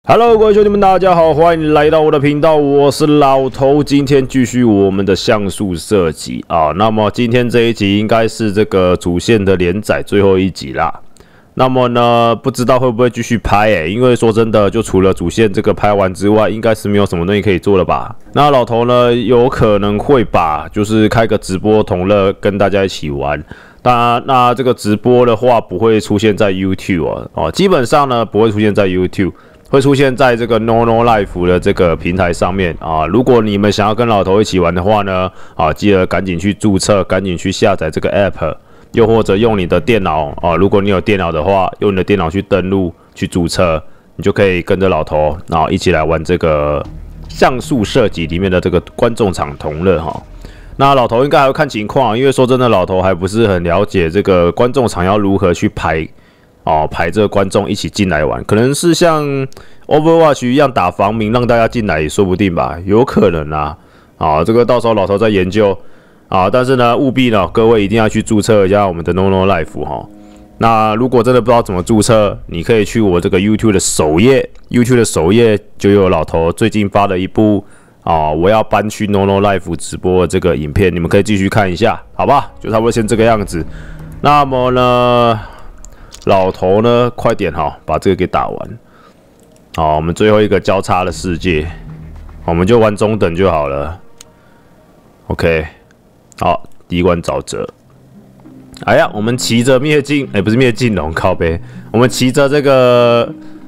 Hello， 各位兄弟们，大家好，欢迎来到我的频道，我是老头。今天继续我们的像素射击啊。那么今天这一集应该是这个主线的连载最后一集啦。那么呢，不知道会不会继续拍因为说真的，就除了主线这个拍完之外，应该是没有什么东西可以做了吧。那老头呢，有可能会把就是开个直播同乐跟大家一起玩。那这个直播的话，不会出现在 YouTube 基本上呢不会出现在 YouTube。会出现在这个 NONO Life 的这个平台上面啊。如果你们想要跟老头一起玩的话呢，记得赶紧去注册，赶紧去下载这个 App， 又或者用你的电脑如果你有电脑的话，用你的电脑去登录去注册，你就可以跟着老头一起来玩这个像素射击里面的这个观众场同乐哈。那老头应该还要看情况，因为说真的，老头还不是很了解这个观众场要如何去排这个观众一起进来玩，可能是像 Overwatch 一样打防民，让大家进来也说不定吧，有可能这个到时候老头再研究但是呢，务必呢，各位一定要去注册一下我们的 NONO Life 那如果真的不知道怎么注册，你可以去我这个 YouTube 的首页 ，YouTube 的首页就有老头最近发的一部我要搬去 NONO Life 直播的这个影片，你们可以继续看一下，好吧？就差不多先这个样子。那么呢？老头呢，快点把这个给打完。我们最后一个交叉的世界，我们就玩中等就好了。OK， 好，第一关沼泽。哎呀，我们骑着灭尽，不是灭尽龙，靠北，我们骑着这个，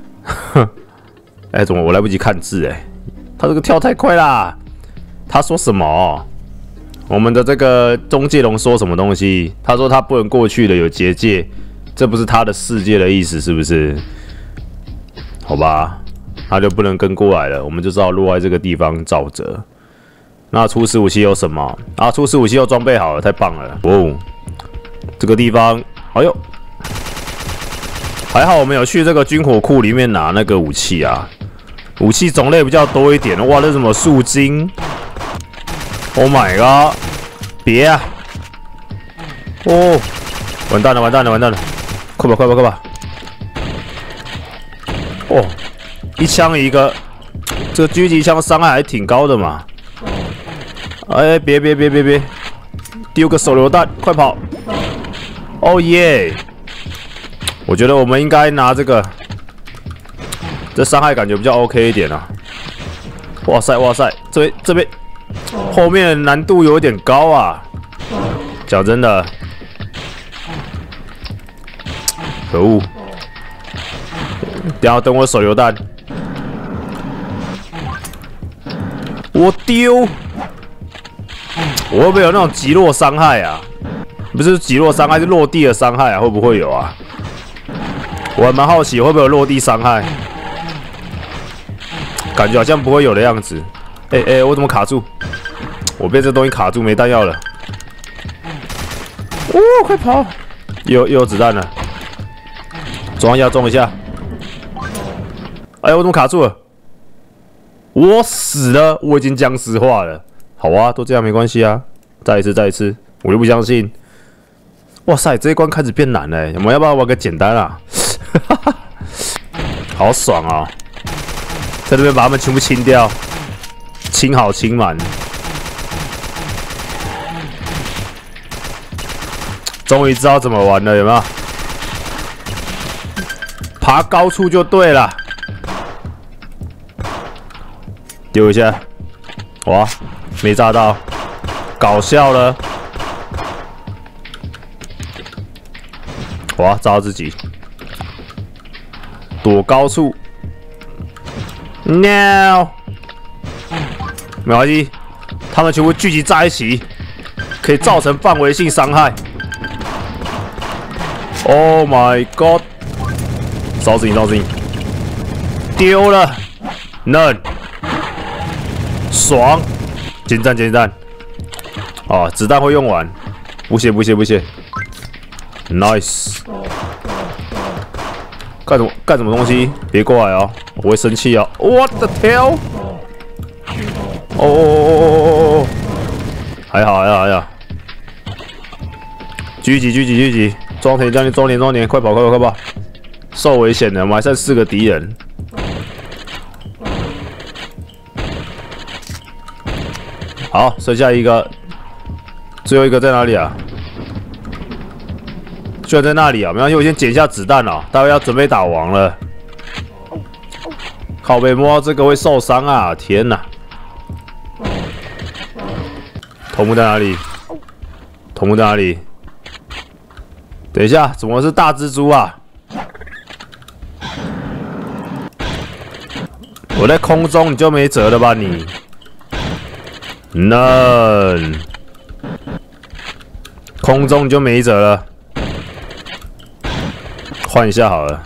怎么我来不及看字他这个跳太快啦！他说什么？我们的这个中介龙说什么东西？他说他不能过去的，有结界。这不是他的世界的意思，是不是？好吧，他就不能跟过来了，我们就知道落在这个地方沼泽。那初始武器有什么？初始武器又装备好了，太棒了！这个地方，哎呦，还好我们有去这个军火库里面拿那个武器武器种类比较多一点。哇，这什么树精 ？Oh my god！ 别完蛋了，完蛋了，完蛋了！快吧，快吧，快吧！一枪一个，这个狙击枪伤害还挺高的嘛。别！丢个手榴弹，快跑！耶！我觉得我们应该拿这个，这伤害感觉比较 OK 一点哇塞，这边后面难度有点高讲真的。可恶！等我手榴弹，我丢！我会不会有那种击落伤害不是击落伤害，是落地的伤害会不会有我还蛮好奇会不会有落地伤害，感觉好像不会有的样子。我怎么卡住？我被这东西卡住，没弹药了。快跑！又有子弹了。装一下，装一下。我怎么卡住了？我死了！我已经僵尸化了。好都这样没关系再一次，再一次，我就不相信。哇塞，这一关开始变难了我们要不要玩个简单好爽在这边把他们全部清掉，清好清满。终于知道怎么玩了，有没有？爬高处就对了，丢一下，哇，没炸到，搞笑了，哇，炸到自己，躲高处 ，no， 没关系，他们全部聚集在一起，可以造成范围性伤害。Oh my god！ 烧死你，烧死你！丢了，嫩，爽！简战，简战！子弹会用完，不谢，nice！ 干什么东西？别过来我会生气What the hell！ 还好，狙击！装填，快跑！受危险的，我们还剩4个敌人。 好，剩下一个，最后一个在哪里啊？居然在那里啊！没关系，我先捡一下子弹哦，待会要准备打王了。靠背摸到这个会受伤啊！天哪！头目在哪里？头目在哪里？等一下，怎么是大蜘蛛啊？我在空中你就没辙了吧你？ None， 空中就没辙了，换一下好了。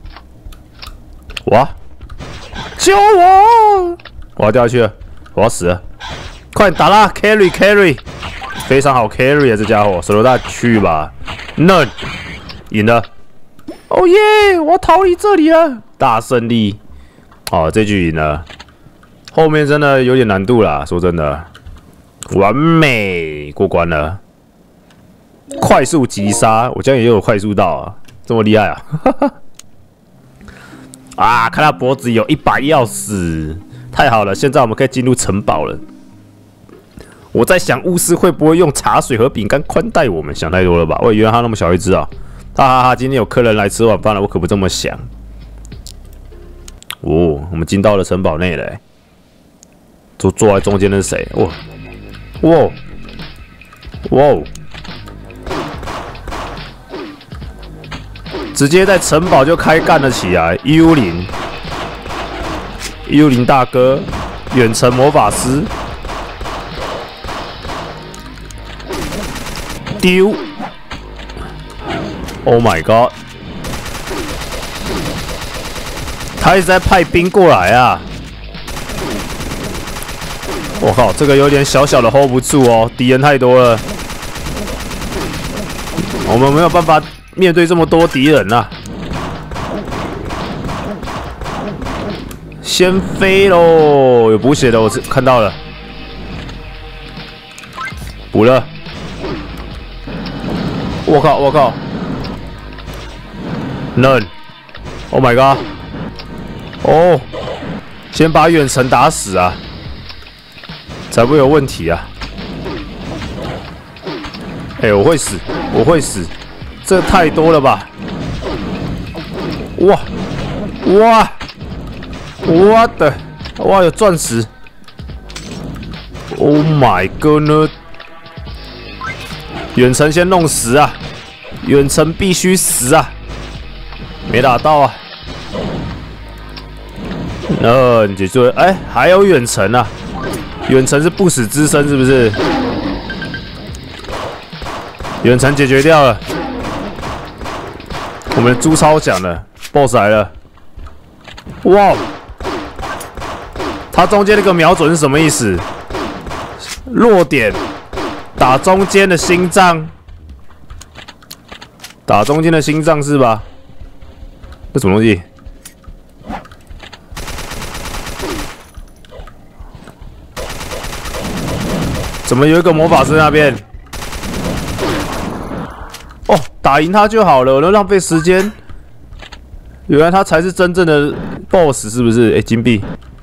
哇！救我！我要掉下去了，我要死了！快点打啦 ，carry， 非常好 carry 啊，这家伙手榴弹去吧 ，None， 赢了！哦耶！我逃离这里了，大胜利！哦，这局赢了，后面真的有点难度啦，说真的。 完美过关了，快速击杀，我这样也有快速到啊，这么厉害啊！啊，看他脖子有100钥匙，太好了！现在我们可以进入城堡了。我在想巫师会不会用茶水和饼干宽待我们？想太多了吧？原来他那么小一只啊！哈哈哈！今天有客人来吃晚饭了，我可不这么想。哦，我们进到了城堡内了，坐在中间的是谁？哇！ 哇哇！直接在城堡就开干了起来。幽灵大哥，远程魔法师，丢 ！Oh my god！ 他一直在派兵过来啊！ 我靠，这个有点小小的 hold 不住哦，敌人太多了，我们没有办法面对这么多敌人啊！先飞喽，有补血的，我看到了，补了。我靠，我靠 ，None！Oh my god！ 哦，先把远程打死啊！ 才不会有问题啊！哎，我会死，我会死，这太多了吧！哇哇！我的哇，有钻石 ！Oh my god！ 远程先弄死啊！远程必须死啊！没打到啊！你结束了，哎，还有远程啊！ 远程是不死之身，是不是？远程解决掉了。我们的猪超强了 ，BOSS 来了！哇！它中间那个瞄准是什么意思？弱点，打中间的心脏，打中间的心脏是吧？这什么东西？ 怎么有一个魔法师那边？哦，打赢他就好了，我都浪费时间。原来他才是真正的 BOSS， 是不是？哎，金币，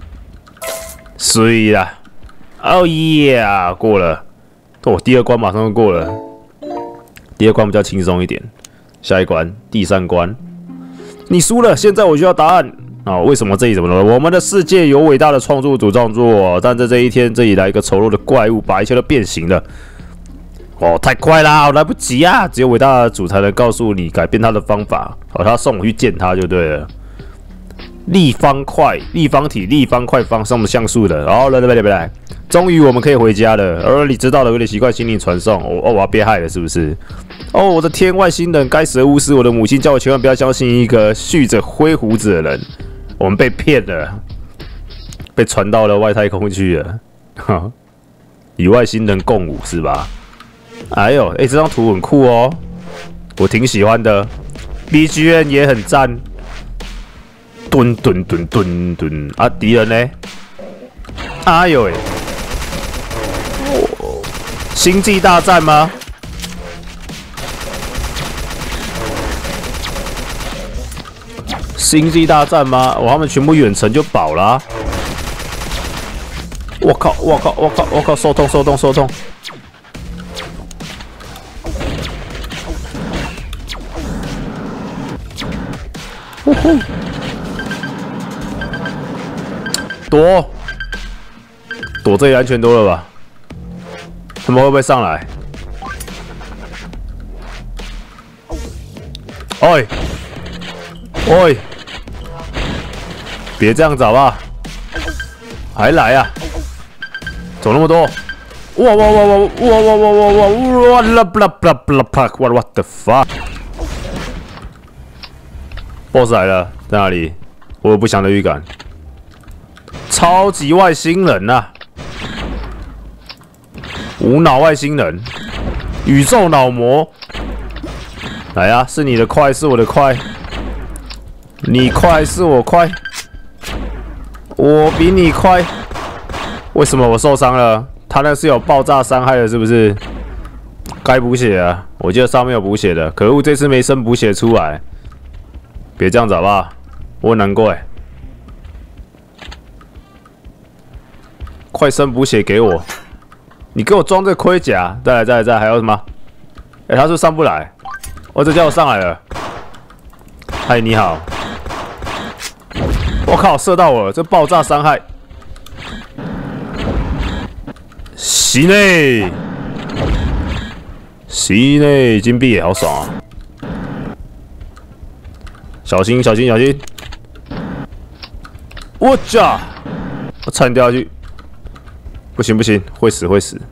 水啦！哦耶，过了。哦，第2关马上就过了。第2关比较轻松一点。下一关，第3关，你输了。现在我需要答案。 啊、为什么这里怎么了？我们的世界有伟大的创作主创作，但在这一天，这里来一个丑陋的怪物，把一切都变形了。哦，太快啦，我来不及啊！只有伟大的主才能告诉你改变他的方法。好，他送我去见他就对了。立方块、立方体、立方块方是我们像素的。好，来，终于我们可以回家了。你知道的，有点奇怪，心灵传送。我要被害了，是不是？哦，我的天，外星人，该死的巫师！我的母亲叫我千万不要相信一个蓄着灰胡子的人。 我们被骗了，被传到了外太空去了，哈，与外星人共舞是吧？哎呦，这张图很酷哦，我挺喜欢的 ，BGM 也很赞，吨啊，敌人呢？哎呦星际大战吗？星际大战吗？他们全部远程就饱啦、 我靠！我靠！我靠！我靠！受痛！受痛！受痛！呜呼！躲！躲这里安全多了吧？他们会不会上来？喂！喂！别这样子好不好？还来啊！走那么多！哇哇哇哇哇哇哇哇哇哇啦不啦不啦不啦啪！What the fuck！Boss 来了，在哪里？我有不祥的预感。超级外星人呐、啊！无脑外星人，宇宙脑魔。来啊！是你的快，是我的快。你快是我快，我比你快。为什么我受伤了？他那是有爆炸伤害的，是不是？该补血啊！我记得上面有补血的，可恶，这次没生补血出来。别这样子好不好？我很难过哎。快生补血给我！你给我装这盔甲！再来，还有什么？哎、他是不是上不来？哦，这家伙上来了。嗨，你好。我靠，射到我了！这爆炸伤害。洗内，洗内，金币也好爽啊！小心，小心，小心！我操！我差点掉下去。不行不行，会死会死！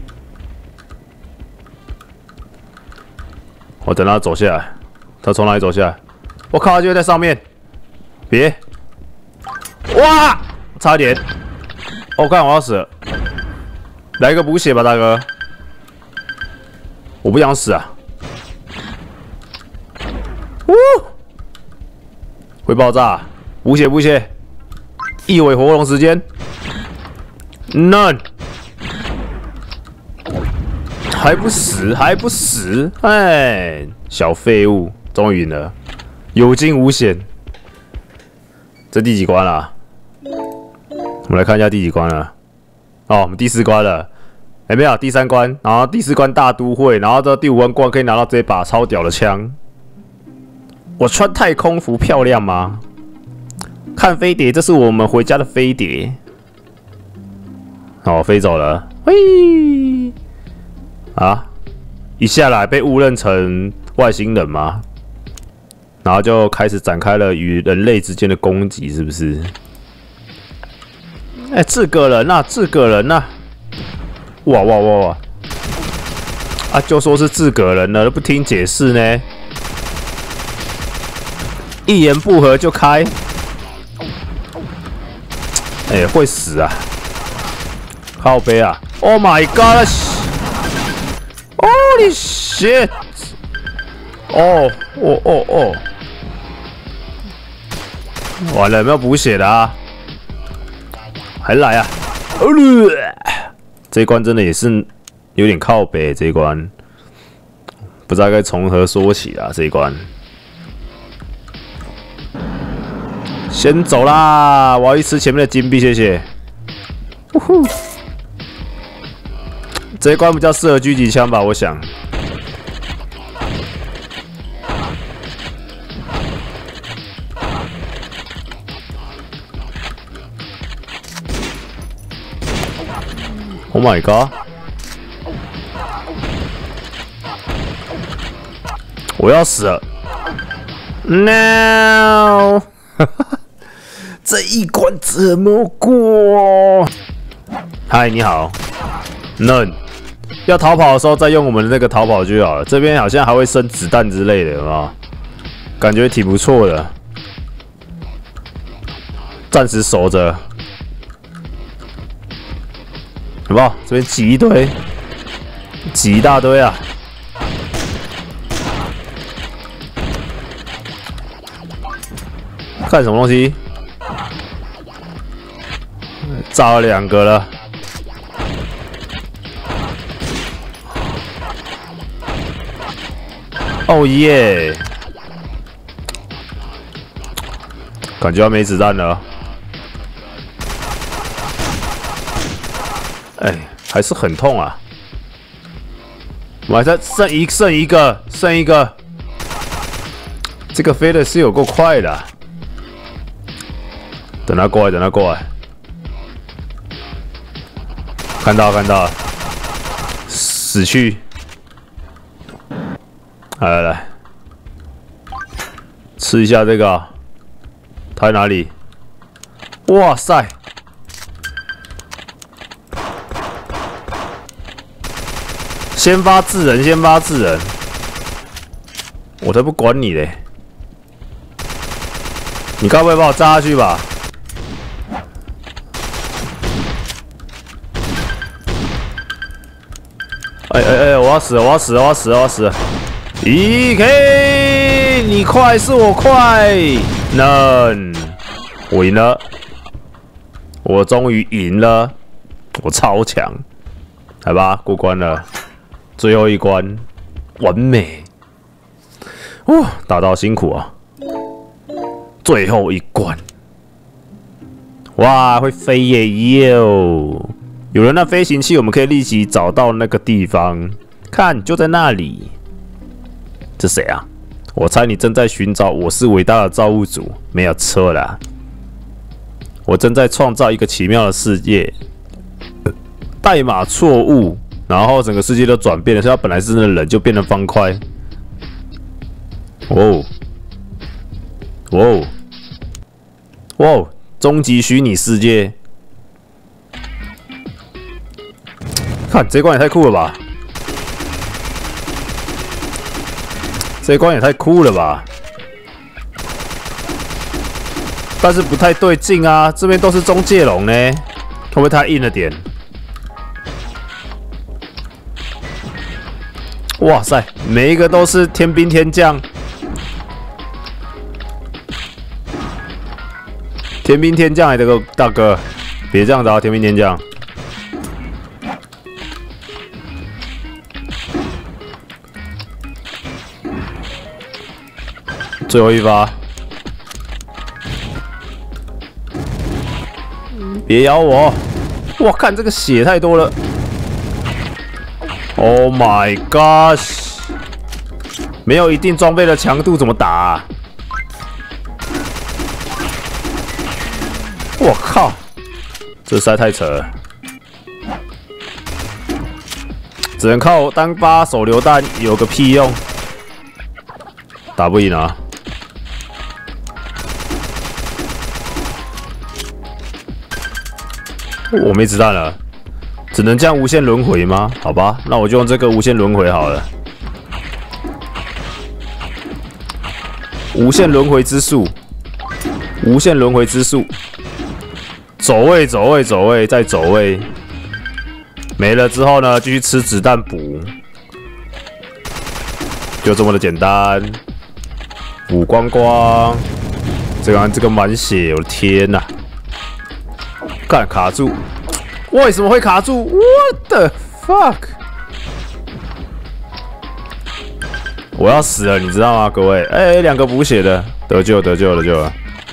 我等他走下来，他从哪里走下来？我靠，他就在上面！别！哇！差一点！我看我要死了！来一个补血吧，大哥！我不想死啊！呜！会爆炸！补血补血！一尾活龙时间 ，None！ 还不死，还不死！哎，小废物，终于赢了，有惊无险。这第几关了、啊？我们来看一下第几关了。哦，我们第4关了。哎，没有，第3关，然后第4关大都会，然后到第5关可以拿到这把超屌的枪。我穿太空服漂亮吗？看飞碟，这是我们回家的飞碟。哦，飞走了。嘿。啊！一下来被误认成外星人吗？然后就开始展开了与人类之间的攻击，是不是？哎、欸，这个人呐、啊，这个人呐、啊，哇哇哇哇！啊，就说是自个人了，都不听解释呢，一言不合就开，哎、欸，会死啊！靠背啊 ！Oh my god！ Holy shit！ 哦，完了，有没有补血的啊？还来啊！这一关真的也是有点靠北，这一关不知道该从何说起啊。这一关先走啦，我要去吃前面的金币，谢谢。呜呼！这一关比较适合狙击枪吧，我想。Oh my god！ 我要死了 ！No！ 这一关怎么过？嗨，你好 ，None。要逃跑的时候再用我们的那个逃跑就好了。这边好像还会生子弹之类的，有没有？感觉挺不错的。暂时守着，好不好？这边挤一堆，挤一大堆啊！看什么东西？炸了2个了。哦耶！感觉要没子弹了。 哎，还是很痛啊！我还在剩一个。这个飞的是有够快的、啊。等他过来。看到了，死去！来，吃一下这个、啊。他在哪里？哇塞！先发制人，我才不管你嘞！你该不会把我炸下去吧？哎！我要死了！EK， 你快是我快，我赢了，我终于赢了，我超强，来吧，过关了。最后一关，完美！打到辛苦啊！最后一关，哇，会飞耶哟！有了那飞行器，我们可以立即找到那个地方。看，就在那里。这谁啊？我猜你正在寻找我是伟大的造物主，没有错啦。我正在创造一个奇妙的世界。代码错误。然后整个世界都转变了，所以它本来是人就变成方块。终极虚拟世界！看这关也太酷了吧！但是不太对劲啊，这边都是中介龙呢，会不会太硬了点？哇塞，每一个都是天兵天将，这个大哥，别这样子啊，天兵天将。最后一发，别咬我！哇，看这个血太多了。Oh my gosh！ 没有一定装备的强度怎么打啊？我靠，这实在太扯了，只能靠单发手榴弹有个屁用，打不赢啊！我没子弹了。只能这样无限轮回吗？好吧，那我就用这个无限轮回好了。无限轮回之术，走位，再走位。没了之后呢，继续吃子弹补，就这么的简单。补光光，这个满血，我的天哪！干卡住。为什么会卡住 ？What the fuck！ 我要死了，你知道吗，各位？哎，两个补血的，得救了。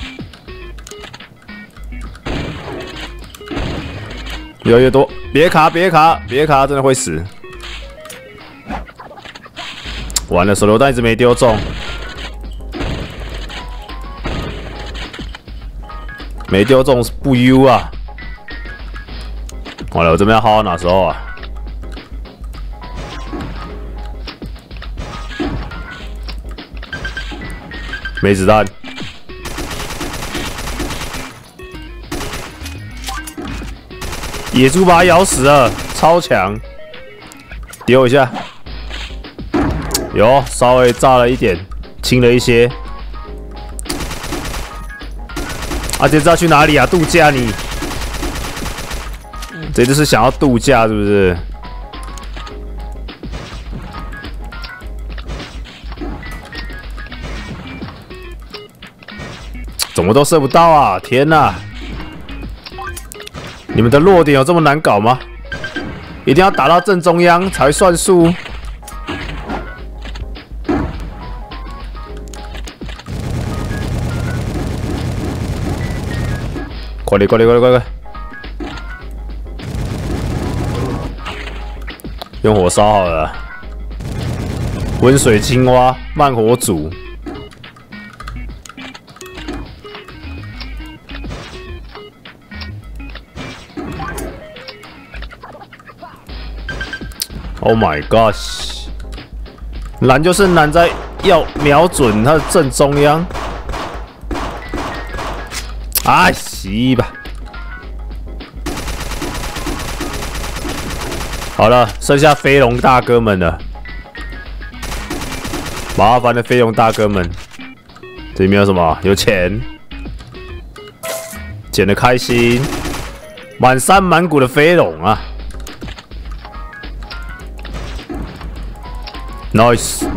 越来越多，别卡，真的会死。完了，手榴弹一直没丢中，不 U 啊！完了，我这边要耗到哪时候啊？没子弹，野猪把它咬死了，超强！丢一下，有稍微炸了一点，轻了一些。啊，这次要去哪里啊？度假你？这就是想要度假是不是？怎么都射不到啊！天哪！你们的弱点有这么难搞吗？一定要打到正中央才算数。快！ 用火烧好了。温水青蛙，慢火煮。Oh my gosh！ 难就是难在要瞄准它的正中央。哎，洗吧。好了，剩下飞龙大哥们了。麻烦的飞龙大哥们，这里面有什么？有钱，捡得开心，满山满谷的飞龙啊！ Nice，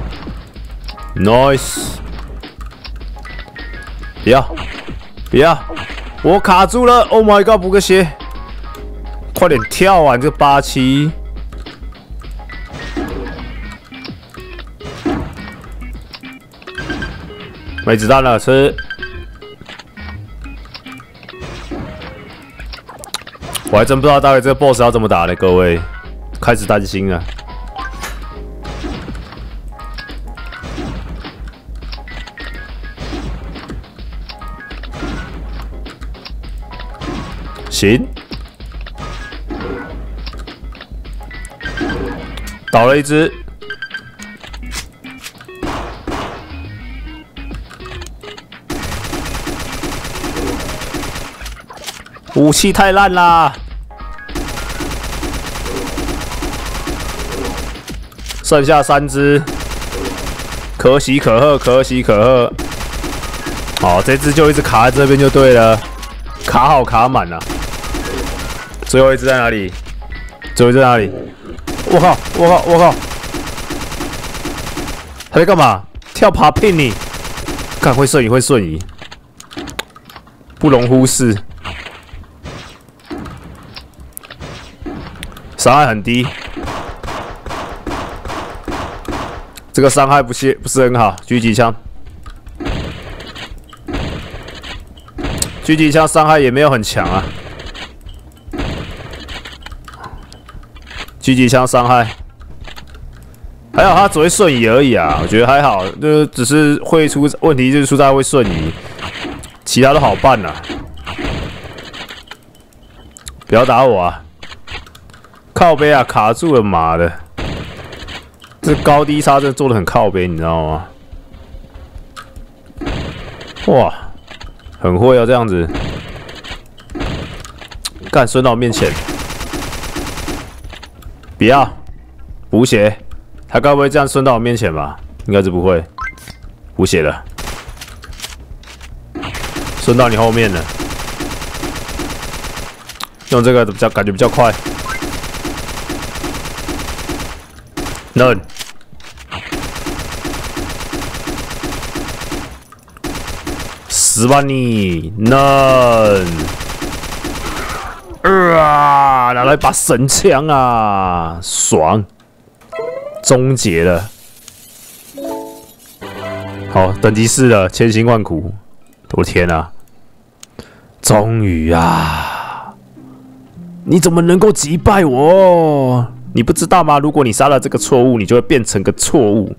不要，我卡住了 ！Oh my god， 补个血，快点跳啊！你这87，没子弹了，吃。我还真不知道大概这个 BOSS 要怎么打呢，各位，开始担心了。 行，倒了一只，武器太烂啦，剩下3只，可喜可贺，可喜可贺。好，这只就一直卡在这边就对了，卡好卡满了。 最后一只在哪里？最后一只在哪里？我靠！他在干嘛？跳爬拼你！看会瞬移，不容忽视。伤害很低，这个伤害不是很好。狙击枪伤害也没有很强啊。 狙击枪伤害，还好他只会瞬移而已啊，我觉得还好，就只是会出问题，就是出在会瞬移，其他都好办啦。不要打我啊！靠背啊，卡住了，妈的！这高低差真的做的很靠背，你知道吗？哇，很会啊，这样子，干伸到我面前。 不要补血，他该不会这样顺到我面前吧？应该是不会，补血了，顺到你后面了。用这个感觉比较快。Run， 死吧你 ！Run。 拿来把神枪啊，爽！终结了。好，等级4了，千辛万苦，我的天啊！终于啊！你怎么能够击败我？你不知道吗？如果你杀了这个错误，你就会变成个错误。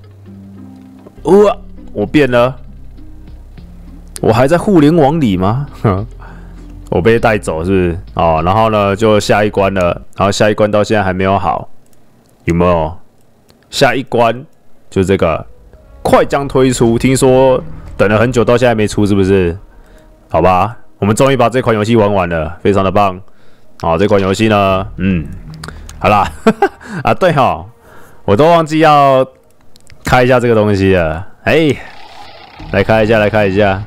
我变了，我还在互联网里吗？我被带走是不是？哦，然后呢，就下一关了，然后下一关到现在还没有好，有没有？下一关就这个快将推出，听说等了很久，到现在没出，是不是？好吧，我们终于把这款游戏玩完了，非常的棒。好，这款游戏呢，好啦，啊对哈，我都忘记要开一下这个东西了，哎，来开一下。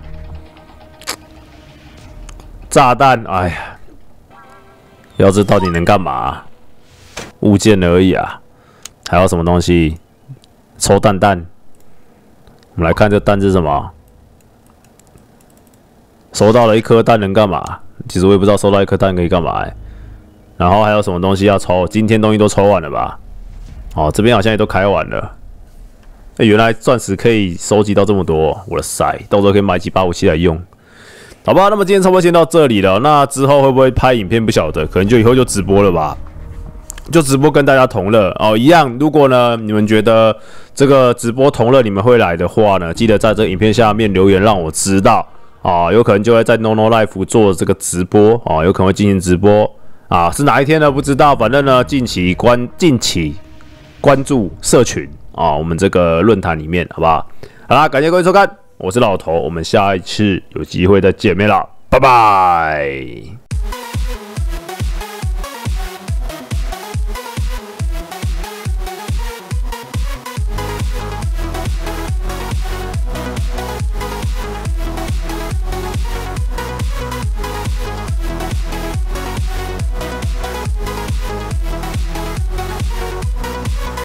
炸弹，哎呀，要这到底能干嘛？物件而已啊，还有什么东西？抽蛋。我们来看这蛋是什么？收到了1颗蛋能干嘛？其实我也不知道收到1颗蛋可以干嘛然后还有什么东西要抽？今天东西都抽完了吧？哦，这边好像也都开完了。原来钻石可以收集到这么多，我的塞！到时候可以买几把武器来用。 好吧，那么今天差不多先到这里了。那之后会不会拍影片不晓得，可能就以后就直播了吧。 就直播跟大家同乐哦，一样。如果呢你们觉得这个直播同乐你们会来的话呢，记得在这个影片下面留言让我知道啊，有可能就会在 NONO Life 做这个直播啊，有可能会进行直播啊，是哪一天呢？不知道，反正呢近期关注社群啊，我们这个论坛里面好不好？好啦，感谢各位收看，我是老头，我们下一次有机会再见面啦，拜拜。